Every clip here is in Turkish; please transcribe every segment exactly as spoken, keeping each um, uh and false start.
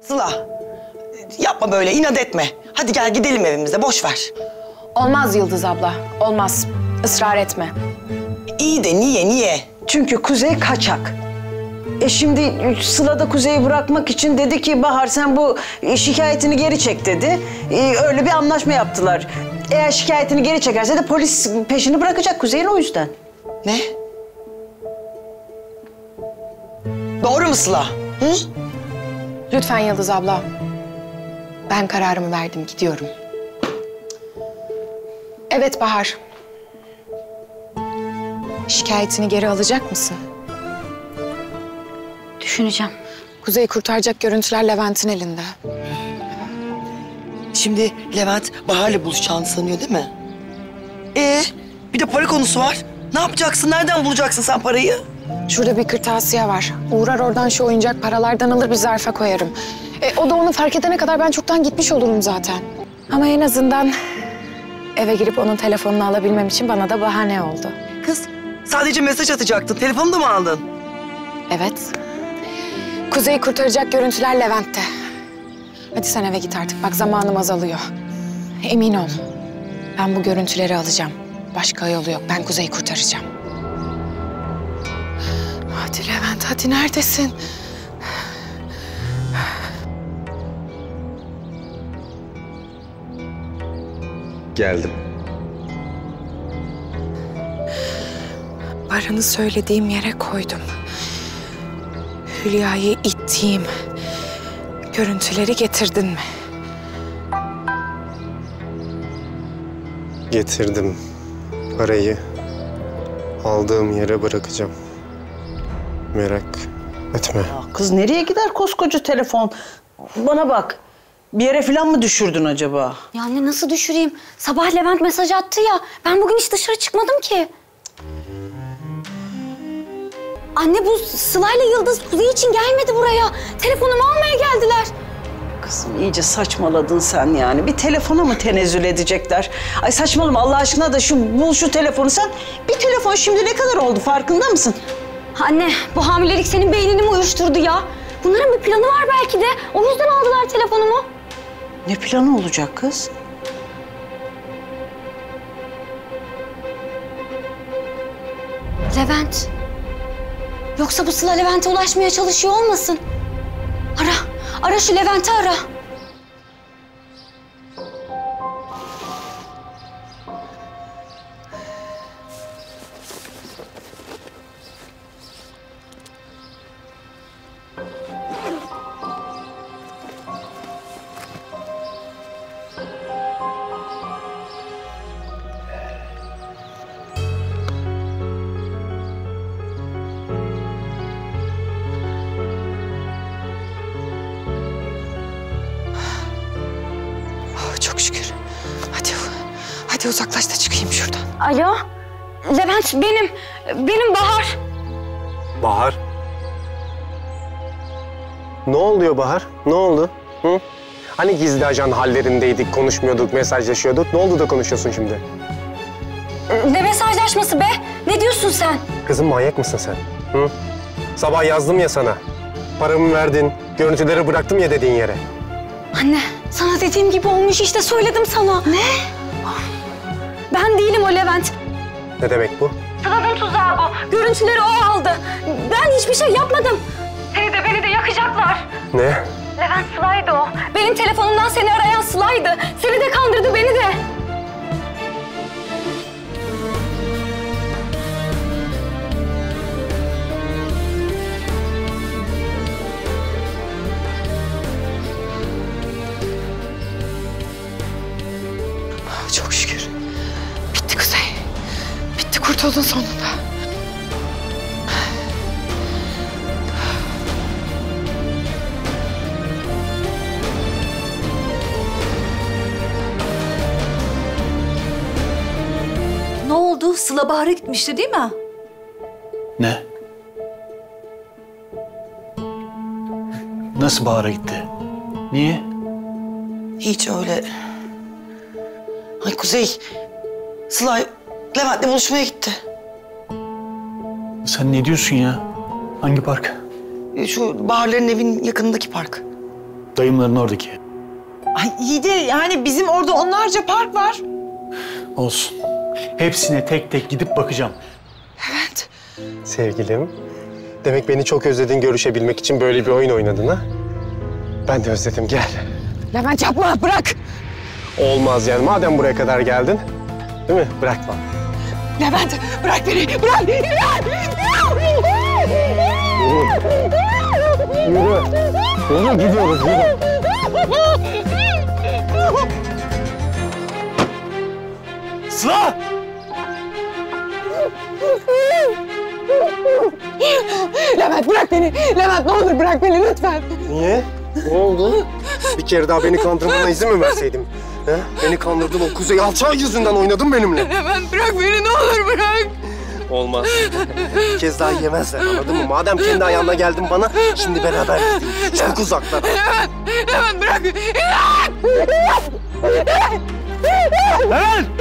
Sıla, yapma böyle, inat etme. Hadi gel gidelim evimize, boş ver. Olmaz Yıldız abla, olmaz. Israr etme. İyi de niye, niye? Çünkü Kuzey kaçak. E şimdi Sıla da Kuzey'i bırakmak için dedi ki Bahar sen bu şikayetini geri çek dedi. E, öyle bir anlaşma yaptılar. Eğer şikayetini geri çekerse de polis peşini bırakacak Kuzey'in o yüzden. Ne? Doğru mu Sıla? Hı? Lütfen Yıldız abla. Ben kararımı verdim, gidiyorum. Evet Bahar. Şikayetini geri alacak mısın? Düşüneceğim. Kuzey'i kurtaracak görüntüler Levent'in elinde. Şimdi Levent Bahar'la buluşacağını sanıyor değil mi? Ee, bir de para konusu var. Ne yapacaksın? Nereden bulacaksın sen parayı? Şurada bir kırtasiye var. Uğrar oradan şu oyuncak paralardan alır bir zarfa koyarım. E, o da onu fark edene kadar ben çoktan gitmiş olurum zaten. Ama en azından eve girip onun telefonunu alabilmem için bana da bahane oldu. Kız, sadece mesaj atacaktın. Telefonu da mı aldın? Evet. Kuzey'i kurtaracak görüntüler Levent'te. Hadi sen eve git artık. Bak zamanım azalıyor. Emin ol. Ben bu görüntüleri alacağım. Başka yolu yok. Ben Kuzey'i kurtaracağım. Hadi Levent, hadi neredesin? Geldim. Paranı söylediğim yere koydum. Hülya'yı ittiğim görüntüleri getirdin mi? Getirdim. Parayı aldığım yere bırakacağım. Merak etme. Ya kız nereye gider koskoca telefon? Bana bak. Bir yere falan mı düşürdün acaba? Ya anne nasıl düşüreyim? Sabah Levent mesaj attı ya. Ben bugün hiç dışarı çıkmadım ki. Anne bu Sıla'yla Yıldız Kuzey için gelmedi buraya. Telefonumu almaya geldiler. Kızım iyice saçmaladın sen yani. Bir telefona mı tenezzül edecekler? Ay saçmalama Allah aşkına da şu bul şu telefonu sen. Bir telefon şimdi ne kadar oldu farkında mısın? Anne bu hamilelik senin beynini mi uyuşturdu ya? Bunların bir planı var belki de. O yüzden aldılar telefonumu. Ne planı olacak kız? Levent. Yoksa bu Sıla Levent'e ulaşmaya çalışıyor olmasın? Ara, ara şu Levent'i ara. Çok şükür. Hadi, hadi uzaklaş da çıkayım şuradan. Alo, Levent benim, benim Bahar. Bahar. Ne oluyor Bahar? Ne oldu? Hı? Hani gizli ajan hallerindeydik, konuşmuyorduk, mesajlaşıyorduk. Ne oldu da konuşuyorsun şimdi? Ne mesajlaşması be? Ne diyorsun sen? Kızım manyak mısın sen? Hı? Sabah yazdım ya sana. Paramı verdin, görüntüleri bıraktım ya dediğin yere. Anne, sana dediğim gibi olmuş işte söyledim sana. Ne? Ben değilim o Levent. Ne demek bu? Sıla'nın tuzağı bu. Görüntüleri o aldı. Ben hiçbir şey yapmadım. Seni de beni de yakacaklar. Ne? Levent Sıla'ydı o. Benim telefonumdan seni arayan Sıla'ydı. Seni de kandırdı, beni de. Çok şükür. Bitti Kuzey. Bitti, kurtuldun sonunda. Ne oldu? Sıla Bahar'a gitmişti değil mi? Ne? Nasıl Bahar'a gitti? Niye? Hiç öyle. Ay Kuzey, Sıla Levent'le buluşmaya gitti. Sen ne diyorsun ya? Hangi park? Şu Bahar'ların evinin yakınındaki park. Dayımların oradaki. Ay iyi de yani bizim orada onlarca park var. Olsun. Hepsine tek tek gidip bakacağım. Levent. Sevgilim, demek beni çok özledin, görüşebilmek için böyle bir oyun oynadın ha? Ben de özledim, gel. Levent yapma, bırak. Olmaz yani, madem buraya kadar geldin, değil mi? Bırakma. Levent, bırak beni, bırak. Yürü. Yürü, gidiyoruz, yürü. Sıla! Levent bırak beni. Levent ne olur bırak beni lütfen. Niye? Ne oldu? Bir kere daha beni kandırmana izin mi verseydim? He? Beni kandırdın, o Kuzey alçağı yüzünden oynadın benimle. Levent bırak beni ne olur bırak. Olmaz. Bir kez daha yemezler, anladın mı? Madem kendi ayağına geldin bana, şimdi beraber gidelim. Çok uzaklara. Levent, Levent bırak. Levent!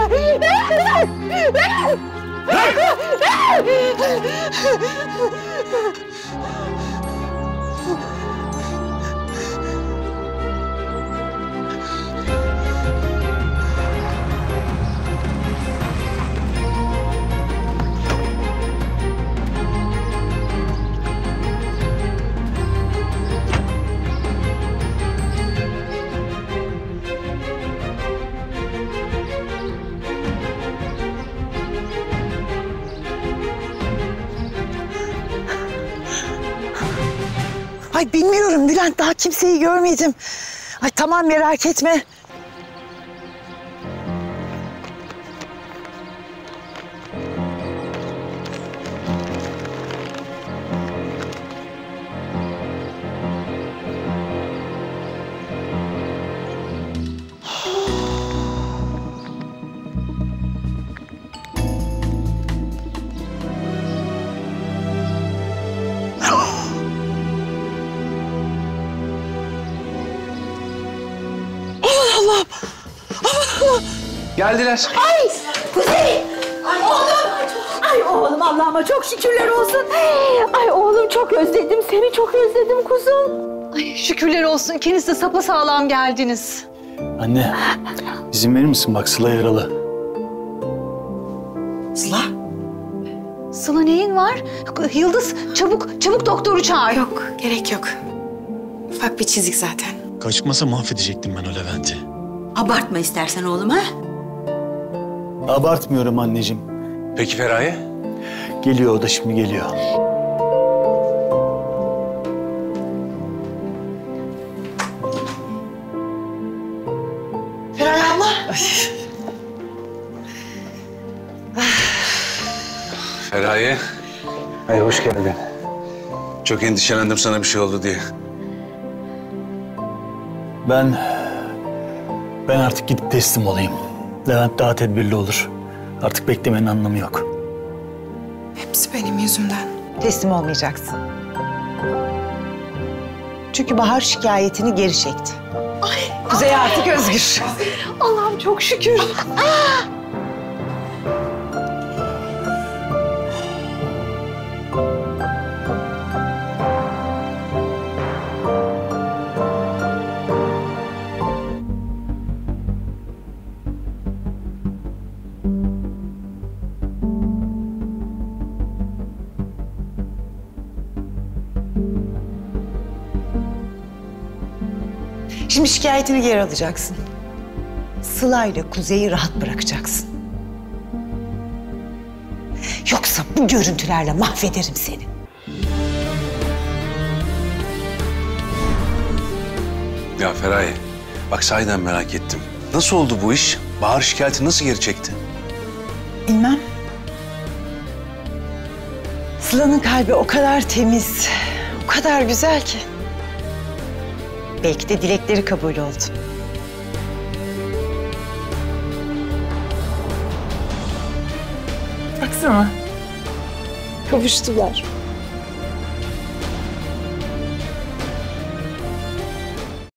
Ay bilmiyorum Bülent, daha kimseyi görmedim. Ay tamam, merak etme. Geldiler. Ay Kuzey! Ay oğlum! Ay oğlum Allah'ıma çok şükürler olsun. Ay oğlum çok özledim seni, çok özledim kuzum. Ay şükürler olsun, ikiniz de sapasağlam geldiniz. Anne, izin verir misin? Bak Sıla yaralı. Sıla. Sıla neyin var? Yıldız çabuk, çabuk doktoru çağır. Yok gerek yok. Ufak bir çizik zaten. Kaçmasa mahvedecektim ben o Levent'i. Abartma istersen oğlum ha. Abartmıyorum anneciğim. Peki Feraye? Geliyor, o da şimdi geliyor. Feraye abla. Feraye. Ay hoş geldin. Çok endişelendim sana bir şey oldu diye. Ben... Ben artık gidip teslim olayım. Levent daha tedbirli olur. Artık beklemenin anlamı yok. Hepsi benim yüzümden. Teslim olmayacaksın. Çünkü Bahar şikayetini geri çekti. Kuzey artık özgür. Allah'ım çok şükür. Şimdi şikayetini geri alacaksın. Sıla ile Kuzey'i rahat bırakacaksın. Yoksa bu görüntülerle mahvederim seni. Ya Feraye, bak sahiden merak ettim. Nasıl oldu bu iş? Bahar şikayeti nasıl geri çekti? Bilmem. Sıla'nın kalbi o kadar temiz, o kadar güzel ki. Belki de dilekleri kabul oldu. Baksana. Kavuştular.